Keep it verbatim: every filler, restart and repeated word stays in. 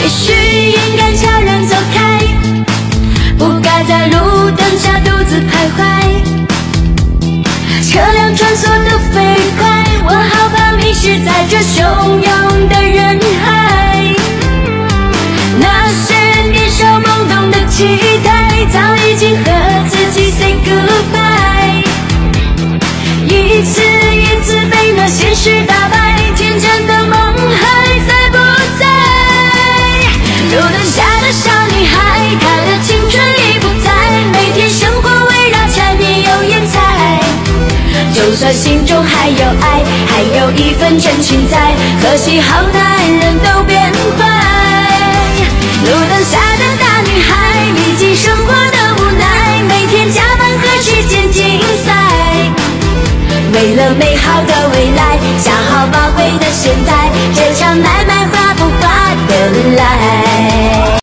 也许应该悄然走开，不该在路灯下独自徘徊。车辆穿梭得飞快，我好怕迷失在这汹涌的人海。那些年少懵懂的期待，早已经和自己 say goodbye。一次一次被那现实打败，天真的梦还在不在？路灯下的小女孩，她的青春已不在，每天生活围绕柴米油盐菜。就算心中还有爱，还有一份真情在，可惜好男人都变坏。路灯下的大女孩，历经生活的无奈，每天加班和时间竞赛。为了美好的未来，想好宝贵的现在，这场买卖划不划得来？